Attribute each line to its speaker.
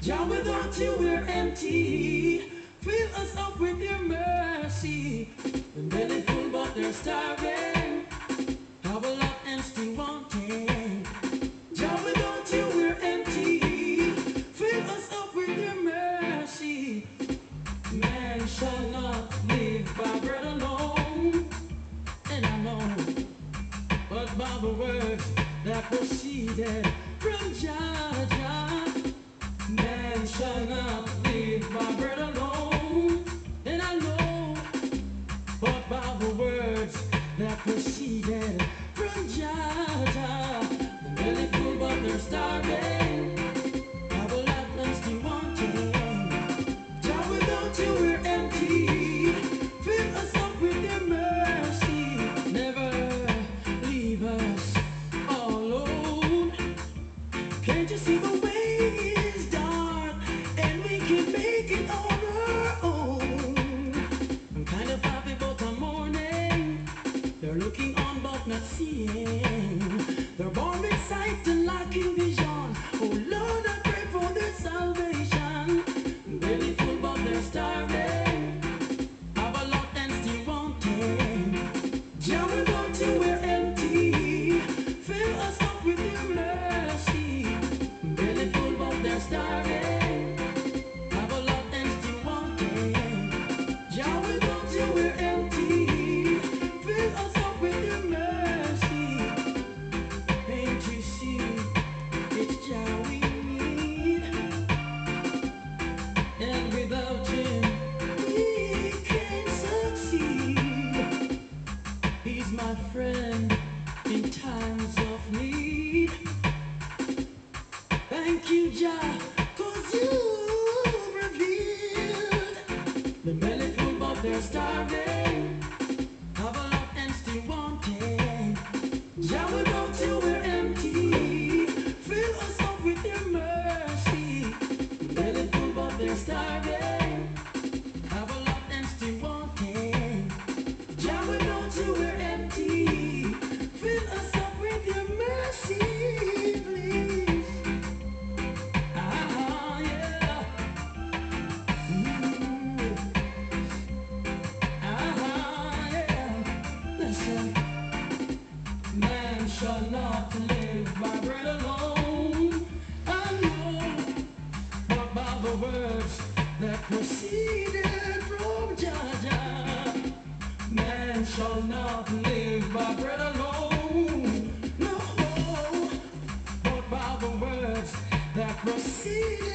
Speaker 1: Jah, without you we're empty. Fill us up with your mercy. The belly full but they're starving. Have a lot and still wanting. Jah, without you we're empty. Fill us up with your mercy. Man shall not live by bread alone. And I know, but by the words that proceeded from Jah Jah. Man shall not live by bread alone. And I know, but by the words that proceeded from Jah Jah. The belly full but they're starving. Have a lot and still wanting. Jah, without you we're empty. Fill us up with your mercy. Never leave us alone. Can't you see the way is dark and we can make it on our own? I'm kind of happy but I'm mourning. They're looking on but not seeing. They're born with sight and lacking vision. Oh Lord, I pray for their salvation. Belly full but they're starving. Have a lot and still wanting. Jah, without you we're empty. Fill us up with your mercy. Belly full but they're starving. Have a lot and still wanting. Jah, without you we're empty. Fill us up with your mercy. Can't you see it's Jah we need? And without him we can't succeed. He's my friend in times of need. Thank you, Jah, 'cause you revealed the belly full but they're starving. Have a lot and still wanting. Jah, without you we're empty. Fill us up with your mercy. Belly full but they're starving. Have a lot and still wanting. Jah, without you we're empty. Fill us up with your mercy, please. Ah, yeah. Ah, yeah. Listen. Man shall not live by bread alone. I know, but by the words that proceeded from Jah Jah. Man shall not live by bread alone. No, but by the words that proceeded